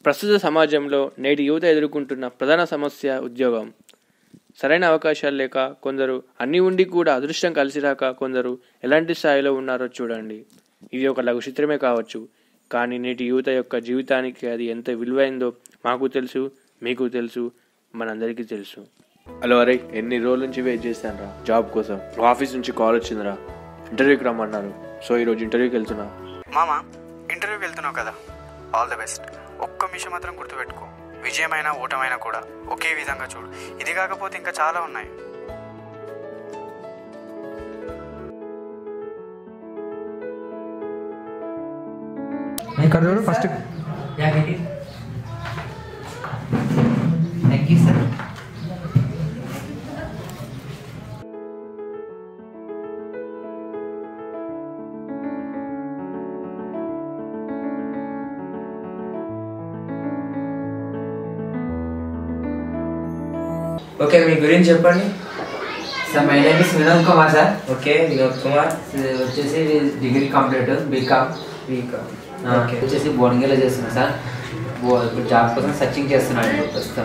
ప్రస్తుత సమాజంలో నేటి యువత ఎదుర్కొంటున్న ప్రధాన సమస్య ఉద్యోగం. సరైన అవకాశాలు లేక కొందరు, అన్నీ ఉండి కూడా అదృష్టం కలిసి రాక కొందరు ఎలాంటి స్థాయిలో ఉన్నారో చూడండి. ఇది ఒక లఘు చిత్రమే కావచ్చు, కానీ నేటి యువత యొక్క జీవితానికి అది ఎంత విలువైందో మాకు తెలుసు, మీకు తెలుసు, మనందరికీ తెలుసు. హలో అరే, ఎన్ని రోజుల నుంచి వెయిట్ చేశాను రా జాబ్ కోసం. ఆఫీస్ నుంచి కాల్ వచ్చిందిరా, ఇంటర్వ్యూకి రమ్మన్నారు. సో ఈరోజు ఇంటర్వ్యూకి వెళ్తున్నా. మామ, ఇంటర్వ్యూకి వెళ్తున్నావు కదా, ఆల్ ది బెస్ట్. ఒక్క విషయం మాత్రం గుర్తుపెట్టుకో, విజయమైనా ఓటమైనా కూడా ఒకే విధంగా చూడు. ఇది కాకపోతే ఇంకా చాలా ఉన్నాయి. First thank you sir. Okay, మీ గురించి చెప్పండి. Sir my name is Vinod Kumar sir. Okay, Vinod Kumar. వచ్చేసి డిగ్రీ కంప్లీట్ బీకామ్. ఓకే, వచ్చేసి బోర్డింగ్లో చేస్తున్నా సార్. ఇప్పుడు జాబ్ కోసం సర్చింగ్ చేస్తున్నాను ఇప్పుడు ప్రస్తుతం.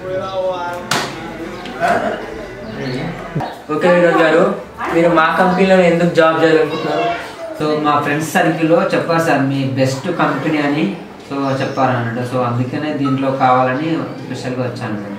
ఓకే వినోద్ గారు, మీరు మా కంపెనీలో ఎందుకు జాబ్ చేయాలనుకుంటున్నారు? సో మా ఫ్రెండ్స్ సర్కిల్లో చెప్పారు సార్, మీ బెస్ట్ కంపెనీ అని సో చెప్పారు అన్నట్టు. సో అందుకనే దీంట్లో కావాలని స్పెషల్గా వచ్చాను నేను.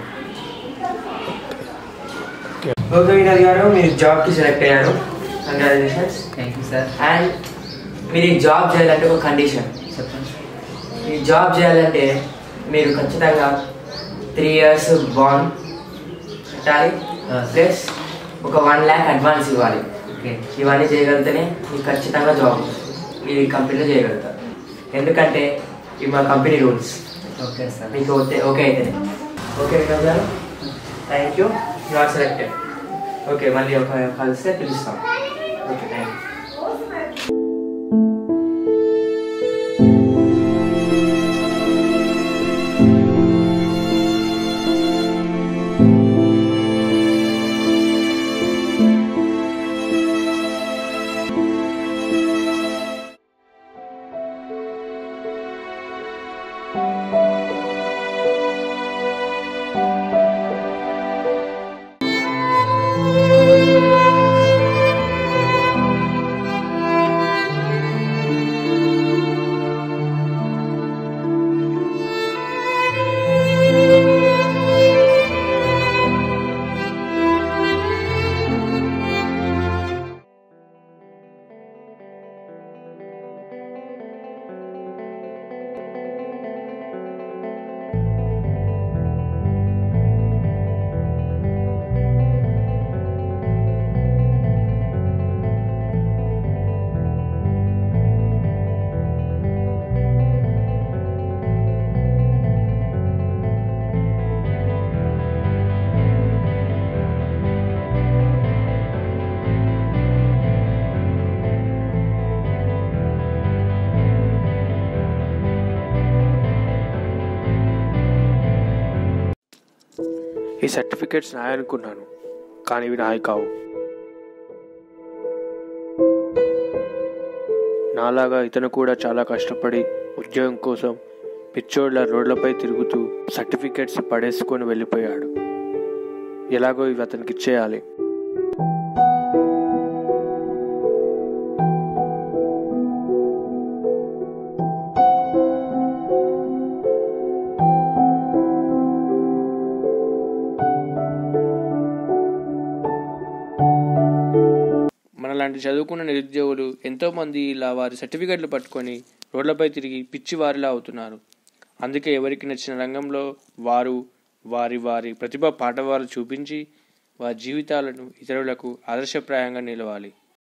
ఓకే వినోద్ గారు, మీరు జాబ్కి సెలెక్ట్ అయ్యారు. Congratulations. Thank you sir. And మీరు ఈ జాబ్ చేయాలంటే ఒక కండిషన్. చెప్పండి సార్. ఈ జాబ్ చేయాలంటే మీరు ఖచ్చితంగా 3 years బాండ్ కట్టాలి, ప్లస్ ఒక 1 lakh అడ్వాన్స్ ఇవ్వాలి. ఓకే, ఇవన్నీ చేయగలిగితేనే మీకు ఖచ్చితంగా జాబ్ మీరు ఈ కంపెనీలో చేయగలుగుతారు. ఎందుకంటే ఇవి మా కంపెనీ రూల్స్. Okay sir. మీకు ఓకే అయితేనే. Okay Vinod garu, thank you, you are selected. Okay, మళ్ళీ ఒక కలిస్తే పిలుస్తాం. Okay, thank you. ఈ సర్టిఫికేట్స్ నాయనుకున్నాను, కానీ ఇవి నాయి కావు. నాలాగా ఇతను కూడా చాలా కష్టపడి ఉద్యోగం కోసం పిచ్చోళ్ళ రోడ్లపై తిరుగుతూ సర్టిఫికేట్స్ పడేసుకొని వెళ్ళిపోయాడు. ఎలాగో ఇవి అతనికి ఇచ్చేయాలి. మనలాంటి చదువుకున్న నిరుద్యోగులు ఎంతోమంది ఇలా వారి సర్టిఫికెట్లు పట్టుకొని రోడ్లపై తిరిగి పిచ్చివారిలా అవుతున్నారు. అందుకే ఎవరికి నచ్చిన రంగంలో వారు వారి ప్రతిభ పాఠవాలు చూపించి వారి జీవితాలను ఇతరులకు ఆదర్శప్రాయంగా నిలవాలి.